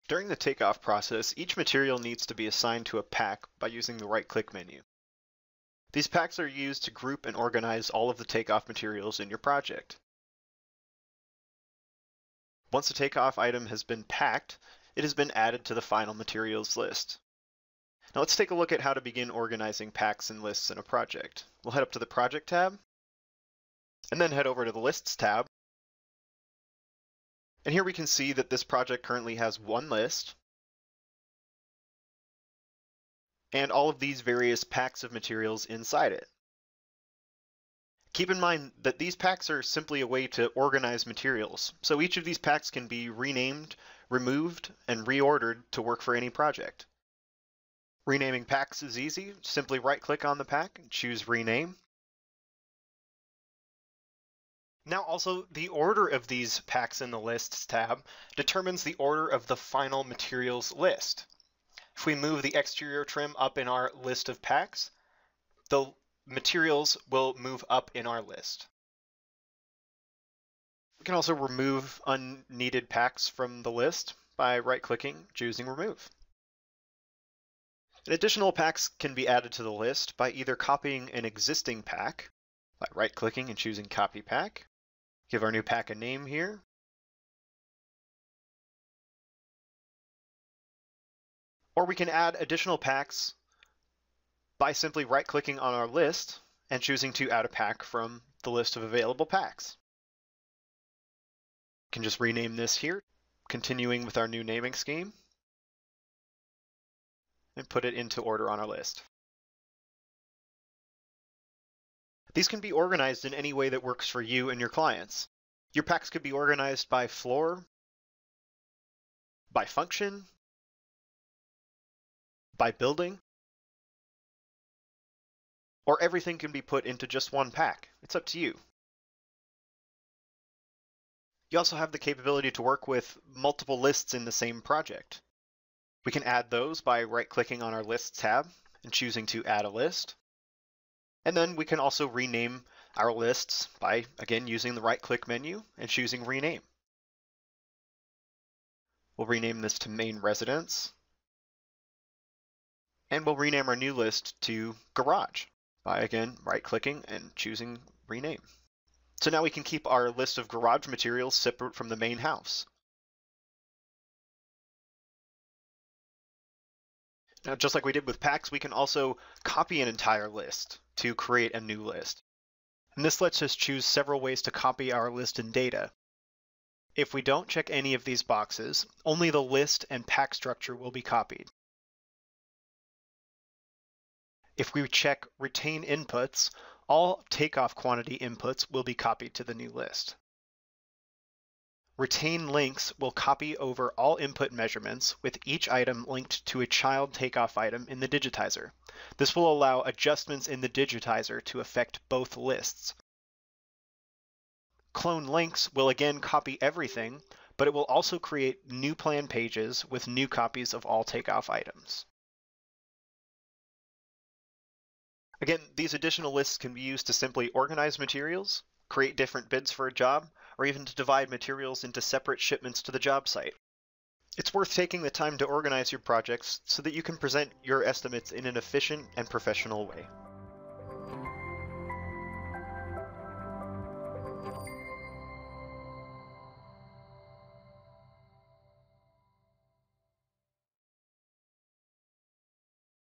During the takeoff process, each material needs to be assigned to a pack by using the right-click menu. These packs are used to group and organize all of the takeoff materials in your project. Once a takeoff item has been packed, it has been added to the final materials list. Now let's take a look at how to begin organizing packs and lists in a project. We'll head up to the Project tab, and then head over to the Lists tab. And here we can see that this project currently has one list, and all of these various packs of materials inside it. Keep in mind that these packs are simply a way to organize materials, so each of these packs can be renamed, removed, and reordered to work for any project. Renaming packs is easy. Simply right-click on the pack and choose Rename. Now also, the order of these packs in the Lists tab determines the order of the final materials list. If we move the exterior trim up in our list of packs, the materials will move up in our list. We can also remove unneeded packs from the list by right-clicking, choosing Remove. And additional packs can be added to the list by either copying an existing pack by right-clicking and choosing Copy Pack. Give our new pack a name here. Or we can add additional packs by simply right-clicking on our list and choosing to add a pack from the list of available packs. We can just rename this here, continuing with our new naming scheme, and put it into order on our list. These can be organized in any way that works for you and your clients. Your packs could be organized by floor, by function, by building, or everything can be put into just one pack. It's up to you. You also have the capability to work with multiple lists in the same project. We can add those by right-clicking on our Lists tab and choosing to add a list. And then we can also rename our lists by, again, using the right-click menu and choosing Rename. We'll rename this to Main Residence. And we'll rename our new list to Garage by, again, right-clicking and choosing Rename. So now we can keep our list of garage materials separate from the main house. Now, just like we did with packs, we can also copy an entire list to create a new list. And this lets us choose several ways to copy our list and data. If we don't check any of these boxes, only the list and pack structure will be copied. If we check Retain Inputs, all takeoff quantity inputs will be copied to the new list. Retain Links will copy over all input measurements with each item linked to a child takeoff item in the digitizer. This will allow adjustments in the digitizer to affect both lists. Clone Links will again copy everything, but it will also create new plan pages with new copies of all takeoff items. Again, these additional lists can be used to simply organize materials, create different bids for a job, or even to divide materials into separate shipments to the job site. It's worth taking the time to organize your projects so that you can present your estimates in an efficient and professional way.